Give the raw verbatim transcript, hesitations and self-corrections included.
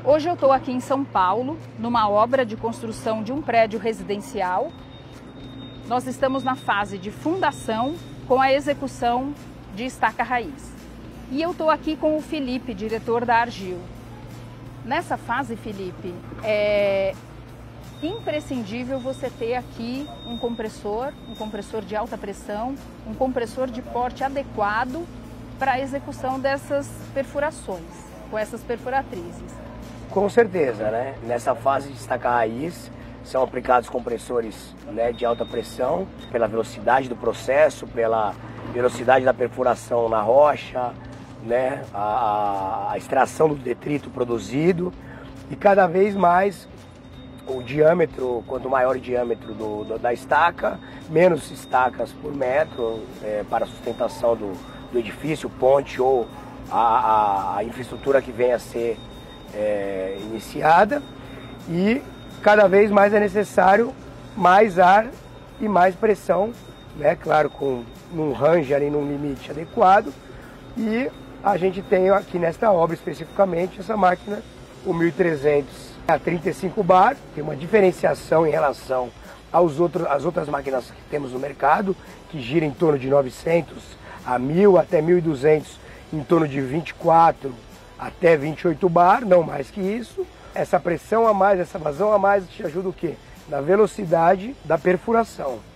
Hoje eu estou aqui em São Paulo, numa obra de construção de um prédio residencial. Nós estamos na fase de fundação com a execução de estaca raiz. E eu estou aqui com o Felipe, diretor da Argil. Nessa fase, Felipe, é imprescindível você ter aqui um compressor, um compressor de alta pressão, um compressor de porte adequado para a execução dessas perfurações, com essas perfuratrizes. Com certeza, né? Nessa fase de estaca raiz, são aplicados compressores, né, de alta pressão, pela velocidade do processo, pela velocidade da perfuração na rocha, né, a, a extração do detrito produzido, e cada vez mais o diâmetro, quanto maior o diâmetro do, do, da estaca, menos estacas por metro é, para a sustentação do, do edifício, ponte ou a, a, a infraestrutura que venha a ser é, iniciada, e cada vez mais é necessário mais ar e mais pressão, né, claro, com num range ali, num limite adequado, e a gente tem aqui nesta obra especificamente essa máquina, o mil e trezentos a trinta e cinco bar, tem uma diferenciação em relação aos outros, às outras máquinas que temos no mercado, que gira em torno de novecentos a mil até mil e duzentos, em torno de vinte e quatro até vinte e oito bar, não mais que isso. Essa pressão a mais, essa vazão a mais te ajuda o quê? Na velocidade da perfuração.